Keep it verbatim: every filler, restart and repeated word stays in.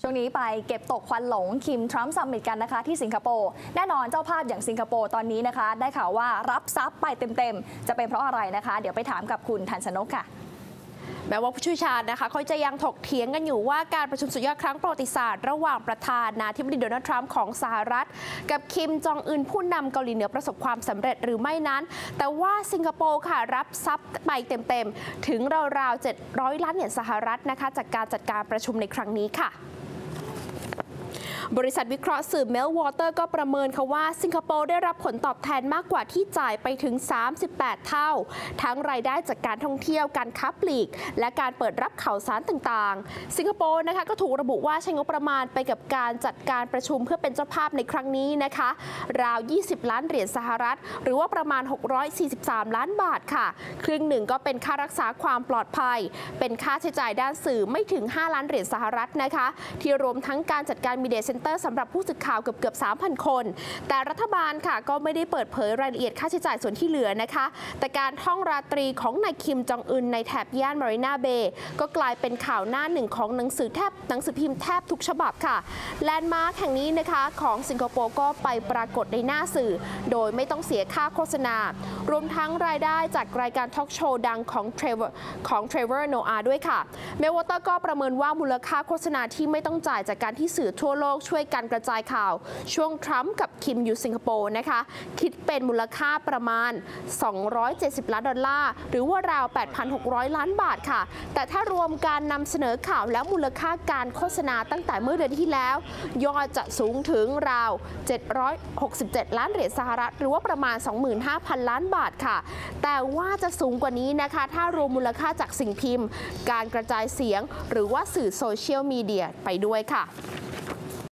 ช่วงนี้ไปเก็บตกควันหลงคิมทรัมป์ซัมมิตกันนะคะที่สิงคโปร์แน่นอนเจ้าภาพอย่างสิงคโปร์ตอนนี้นะคะได้ข่าวว่ารับทรัพย์ไปเต็มๆจะเป็นเพราะอะไรนะคะเดี๋ยวไปถามกับคุณทันชนกค่ะแม้ว่าผู้เชี่ยวชาญนะคะเขาจะยังถกเถียงกันอยู่ว่าการประชุมสุดยอดครั้งประวัติศาสตร์ระหว่างประธานาธิบดีโดนัลด์ทรัมป์ของสหรัฐกับคิมจองอึนผู้นำเกาหลีเหนือประสบความสำเร็จหรือไม่นั้นแต่ว่าสิงคโปร์ค่ะรับทรัพย์ไปเต็มๆถึงราวๆเจ็ดร้อยล้านเหรียญสหรัฐนะคะจากการจัดการประชุมในครั้งนี้ค่ะบริษัทวิเคราะห์สื่อเมลวอเตอร์ก็ประเมินค่ะว่าสิงคโปร์ได้รับผลตอบแทนมากกว่าที่จ่ายไปถึงสามสิบแปดเท่าทั้งรายได้จากการท่องเที่ยวการค้าปลีกและการเปิดรับข่าวสารต่างๆสิงคโปร์นะคะก็ถูกระบุว่าใช้งบประมาณไปกับการจัดการประชุมเพื่อเป็นเจ้าภาพในครั้งนี้นะคะราวยี่สิบล้านเหรียญสหรัฐหรือว่าประมาณหกร้อยสี่สิบสามล้านบาทค่ะครึ่งหนึ่งก็เป็นค่ารักษาความปลอดภัยเป็นค่าใช้จ่ายด้านสื่อไม่ถึงห้าล้านเหรียญสหรัฐนะคะที่รวมทั้งการจัดการมีเดียเซ็นเตอร์สำหรับผู้สื่อข่าวเกือบเกือบ สามพัน คนแต่รัฐบาลค่ะก็ไม่ได้เปิดเผยรายละเอียดค่าใช้จ่ายส่วนที่เหลือนะคะแต่การท่องราตรีของนายคิมจองอึนในแถบย่านมารีนาเบย์ก็กลายเป็นข่าวหน้าหนึ่งของหนังสือแทบหนังสือพิมพ์แทบทุกฉบับค่ะแลนด์มาร์คแห่งนี้นะคะของสิงคโปร์ก็ไปปรากฏในหน้าสื่อโดยไม่ต้องเสียค่าโฆษณารวมทั้งรายได้จากรายการทอล์กโชว์ดังของเทรเวอร์ของเทรเวอร์โนอาด้วยค่ะเมลวอเตอร์ก็ประเมินว่ามูลค่าโฆษณาที่ไม่ต้องจ่ายจากการที่สื่อทั่วโลกช่วยกันกระจายข่าวช่วงทรัมป์กับคิมอยู่สิงคโปร์นะคะคิดเป็นมูลค่าประมาณสองร้อยเจ็ดสิบล้านดอลลาร์หรือว่าราว แปดพันหกร้อย ล้านบาทค่ะแต่ถ้ารวมการนำเสนอข่าวและมูลค่าการโฆษณาตั้งแต่เมื่อเดือนที่แล้วยอดจะสูงถึงราวเจ็ดร้อยหกสิบเจ็ดล้านเหรียญสหรัฐหรือว่าประมาณ สองหมื่นห้าพัน ล้านบาทค่ะแต่ว่าจะสูงกว่านี้นะคะถ้ารวมมูลค่าจากสิ่งพิมพ์การกระจายเสียงหรือว่าสื่อโซเชียลมีเดียไปด้วยค่ะ